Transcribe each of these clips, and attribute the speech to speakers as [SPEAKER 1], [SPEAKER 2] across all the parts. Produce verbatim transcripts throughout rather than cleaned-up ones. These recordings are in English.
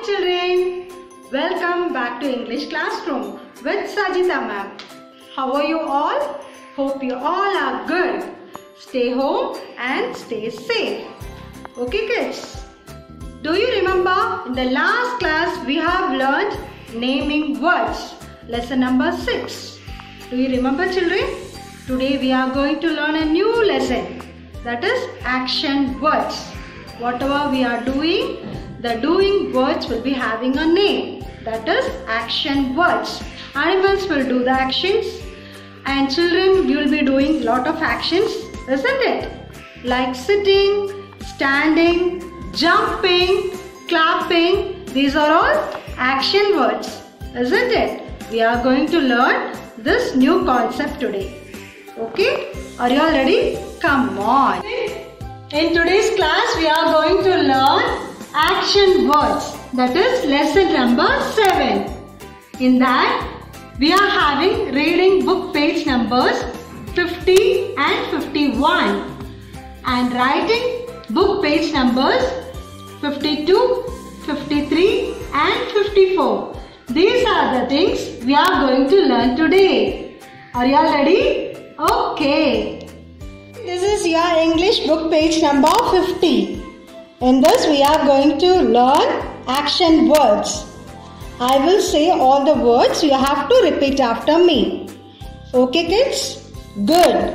[SPEAKER 1] Children, welcome back to English classroom with Sajita ma'am. How are you all? Hope you all are good. Stay home and stay safe. Okay kids, do you remember in the last class we have learned naming words, lesson number six. Do you remember children? Today we are going to learn a new lesson, that is action words. Whatever we are doing, the doing words will be having a name, that is action words. Animals will do the actions and children you will be doing lot of actions, isn't it? Like sitting, standing, jumping, clapping, these are all action words, isn't it? We are going to learn this new concept today. Okay? Are you all ready? Come on! In today's class we are going to learn action words, that is lesson number seven. In that we are having reading book page numbers fifty and fifty-one and writing book page numbers fifty-two, fifty-three and fifty-four. These are the things we are going to learn today. Are you all ready? Okay. This is your English book page number fifty. In this we are going to learn action words. I will say all the words, you have to repeat after me. Okay kids? Good.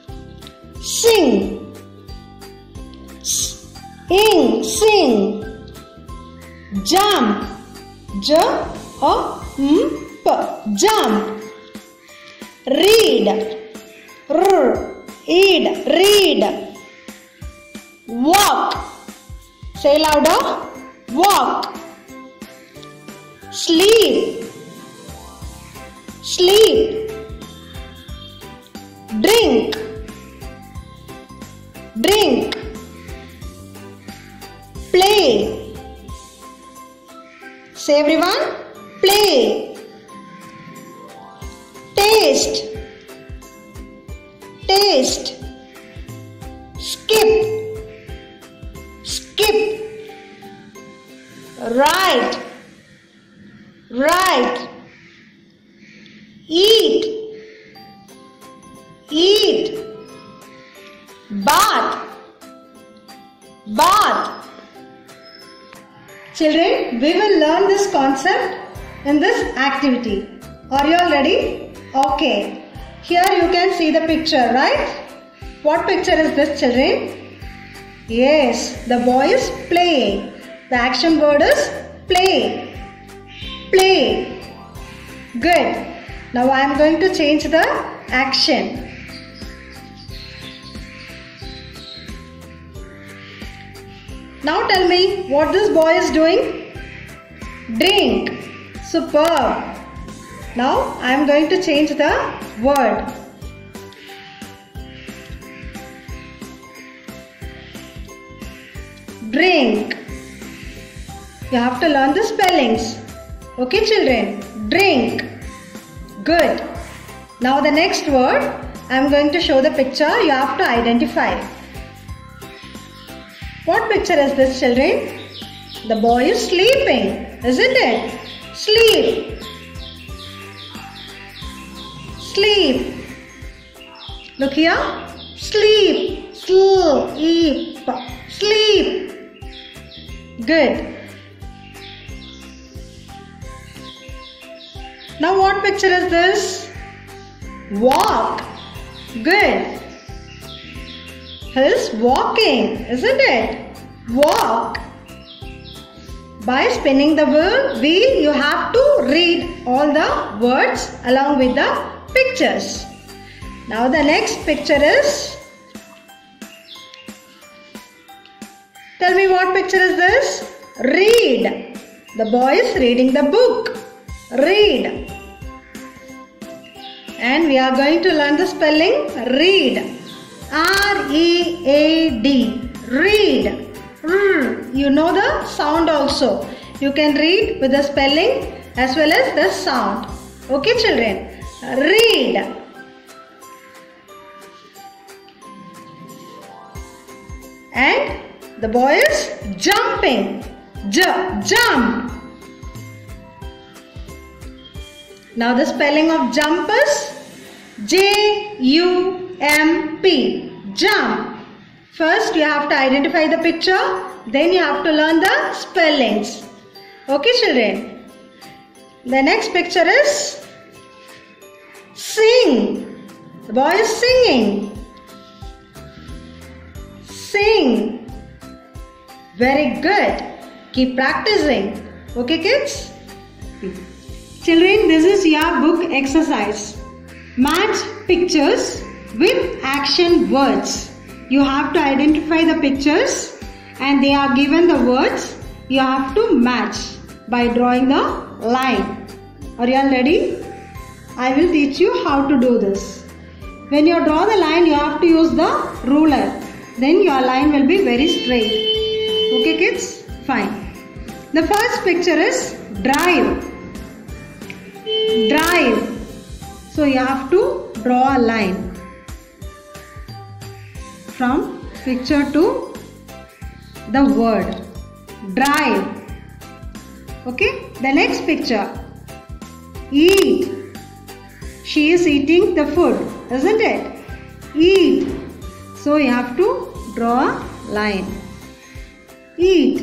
[SPEAKER 1] Sing. Sing. Sing. Jump. J O M P. Jump. Read. R. Read. Read. Walk. Say louder. Walk. Sleep. Sleep. Drink. Drink. Play. Say everyone. Play. Taste. Taste. Skip. Skip. Write. Write. Eat. Eat. Bath. Bath. Children, we will learn this concept in this activity. Are you all ready? Okay. Here you can see the picture, right? What picture is this, children? Yes, the boy is playing. The action word is play. Play. Good. Now I am going to change the action. Now tell me what this boy is doing. Drink. Superb. Now I am going to change the word. Drink. You have to learn the spellings. Okay children? Drink. Good. Now the next word, I am going to show the picture. You have to identify. What picture is this, children? The boy is sleeping, isn't it? Sleep. Sleep. Look here. Sleep. Sleep. Sleep. Good. Now what picture is this? Walk. Good. He is walking, isn't it? Walk. By spinning the wheel, wheel, you have to read all the words along with the pictures. Now the next picture is, tell me what picture is this? Read. The boy is reading the book. Read. And we are going to learn the spelling. Read. R E A D. Read. R. You know the sound also. You can read with the spelling as well as the sound. Okay children? Read. And the boy is jumping. J, jump. Now the spelling of jump is J U M P. Jump. First you have to identify the picture, then you have to learn the spellings. Okay children. The next picture is sing. The boy is singing. Sing. Very good. Keep practicing. Okay kids? Children, this is your book exercise. Match pictures with action words. You have to identify the pictures and they are given the words. You have to match by drawing the line. Are you all ready? I will teach you how to do this. When you draw the line, you have to use the ruler. Then your line will be very straight. Okay kids? Fine. The first picture is drive. Drive. So you have to draw a line from picture to the word. Drive. Okay. The next picture. Eat. She is eating the food, isn't it? Eat. So you have to draw a line. Eat.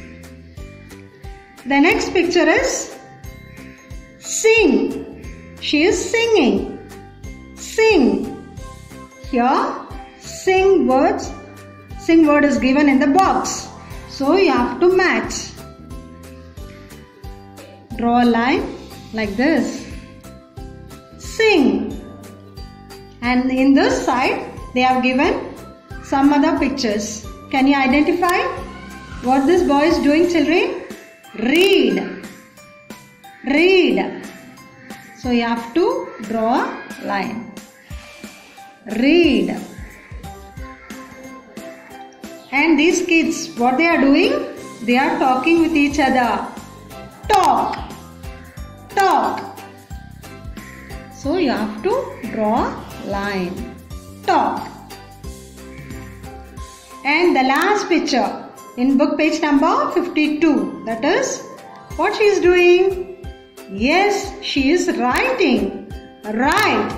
[SPEAKER 1] The next picture is sing. She is singing. Sing. Here sing words. Sing word is given in the box. So you have to match. Draw a line like this. Sing. And in this side they have given some other pictures. Can you identify what this boy is doing, children? Read. Read. So you have to draw a line. Read. And these kids, what they are doing? They are talking with each other. Talk. Talk. So you have to draw a line. Talk. And the last picture in book page number fifty-two. That is what she is doing. Yes, she is writing. Write.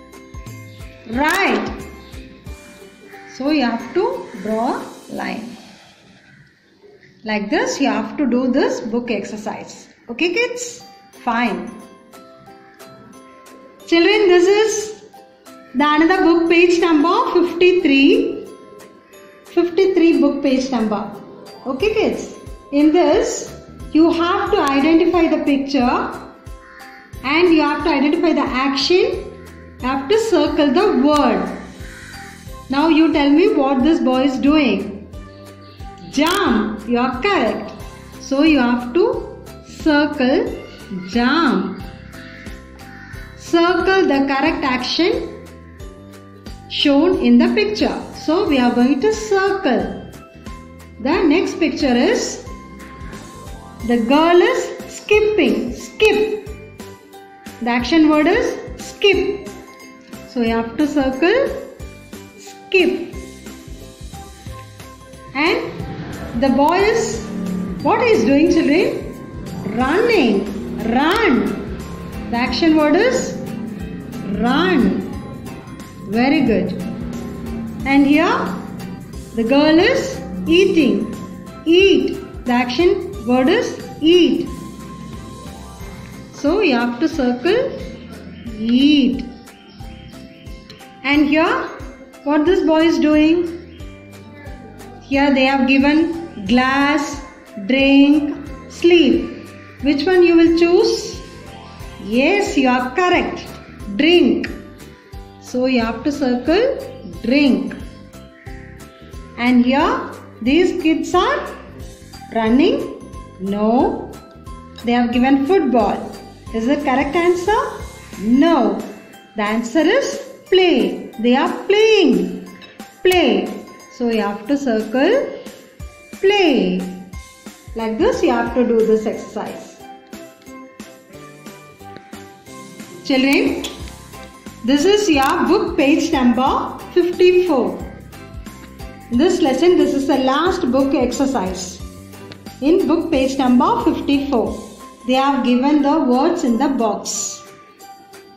[SPEAKER 1] Write. So you have to draw a line. Like this you have to do this book exercise. Okay kids? Fine. Children, this is the another book page number fifty-three. fifty-three book page number. Okay kids? In this you have to identify the picture and you have to identify the action. You have to circle the word. Now you tell me what this boy is doing. Jump. You are correct. So you have to circle jump. Circle the correct action shown in the picture. So we are going to circle. The next picture is the girl is skipping. Skip. The action word is skip. So you have to circle skip. And the boy is, what he is doing, children? Running. Run. The action word is run. Very good. And here the girl is eating. Eat. The action word is eat. So you have to circle eat. And here what this boy is doing? Here they have given glass, drink, sleep. Which one you will choose? Yes, you are correct. Drink. So you have to circle drink. And here these kids are running? No. They have given football. Is the correct answer? No. The answer is play. They are playing. Play. So you have to circle play. Like this you have to do this exercise. Children, this is your book page number fifty-four. In this lesson, this is the last book exercise. In book page number fifty-four, they have given the words in the box.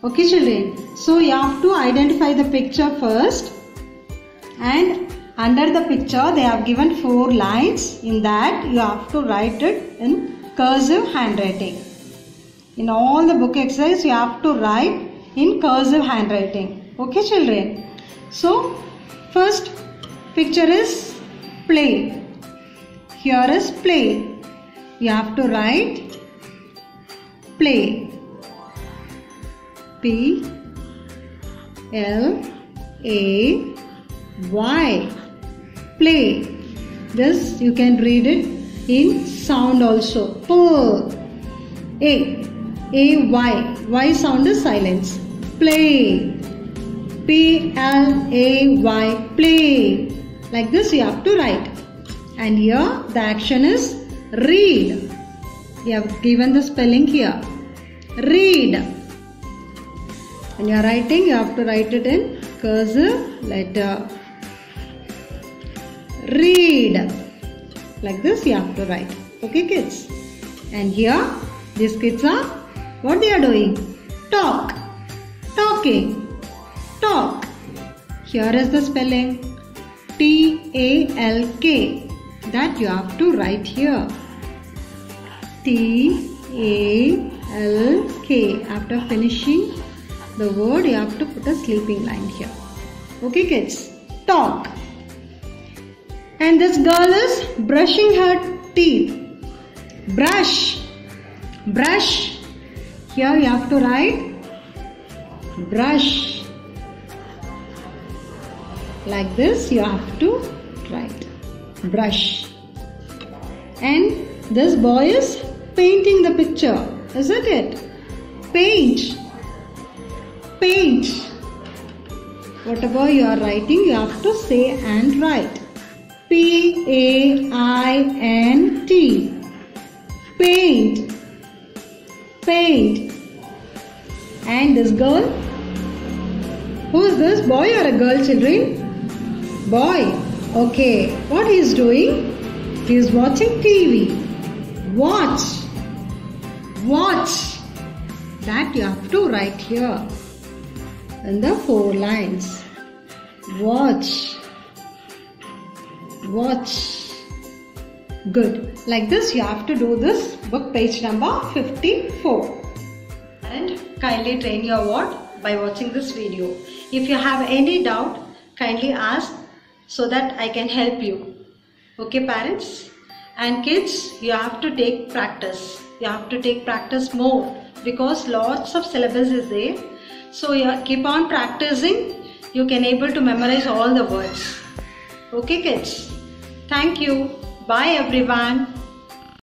[SPEAKER 1] Okay children, so you have to identify the picture first, and under the picture they have given four lines. In that you have to write it in cursive handwriting. In all the book exercise you have to write in cursive handwriting. Okay children, so first picture is play. Here is play. You have to write play. P L A Y. Play. This you can read it in sound also. P A A Y. Y sound is silence. Play. P L A Y. Play. Like this you have to write. And here the action is read. You have given the spelling here. Read. When you are writing, you have to write it in cursive letter. Read. Like this you have to write. Okay kids. And here these kids are, what they are doing? Talk. Talking. Talk. Here is the spelling. T A L K. That you have to write here. T A L K. After finishing the word, you have to put a sleeping line here. Okay kids, talk. And this girl is brushing her teeth. Brush. Brush. Here you have to write brush. Like this you have to write brush. And this boy is painting the picture, isn't it? Paint. Paint. Whatever you are writing, you have to say and write. P A I N T. Paint. Paint. And this girl? Who is this? Boy or a girl, children? Boy. Okay. What he is doing? He is watching T V. Watch. Watch. That you have to write here. In the four lines. Watch. Watch. Good. Like this you have to do this book page number fifty-four. And kindly train your word by watching this video. If you have any doubt, kindly ask so that I can help you. Okay parents? And kids, you have to take practice. You have to take practice more because lots of syllabus is there. So you keep on practicing, you can able to memorize all the words. Okay kids? Thank you. Bye everyone.